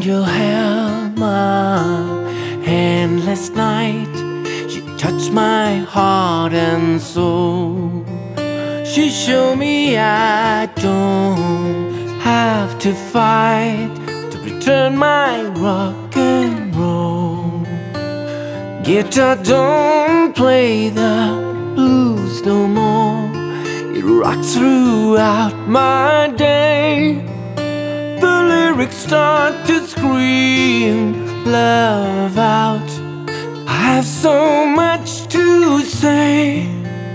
angel held my hand last night. She touched my heart and soul. She showed me I don't have to fight to return my rock and roll. Guitar don't play the blues no more. It rocks throughout my day. The lyrics start to scream love out. I have so much to say.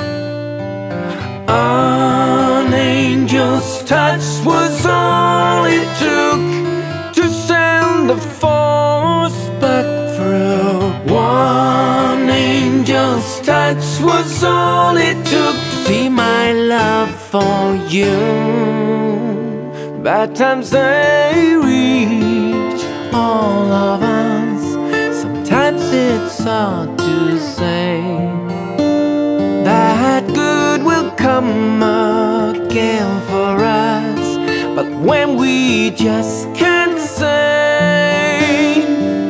An angel's touch was all it took to send the force back through. One angel's touch was all it took to see my love for you. Bad times they reach all of us. Sometimes it's hard to say that good will come again for us, but when we just can't say.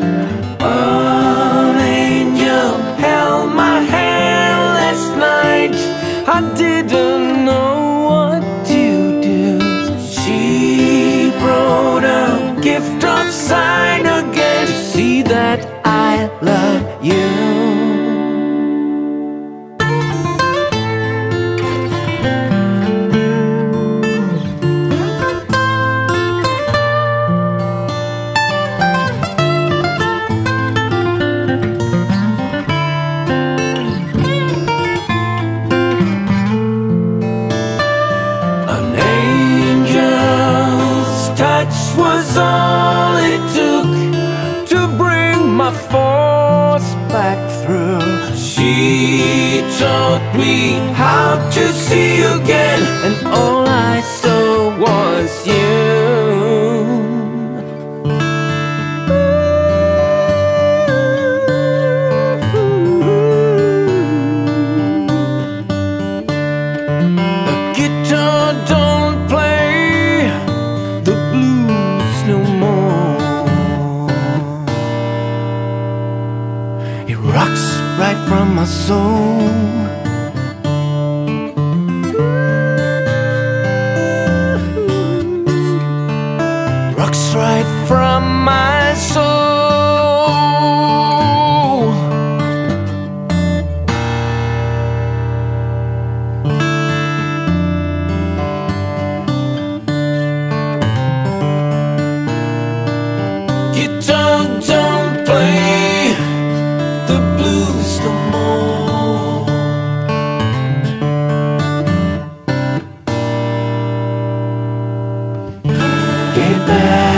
An angel held my hand last night. I didn't know what to do. She brought a gift of sign again to see that I love you. Was all it took to bring my force back through. She taught me how to see again, and all I saw was you. A guitar don't play the blues no more. It rocks right from my soul. Rocks right from my soul. Guitar don't play the blues no more. Get back.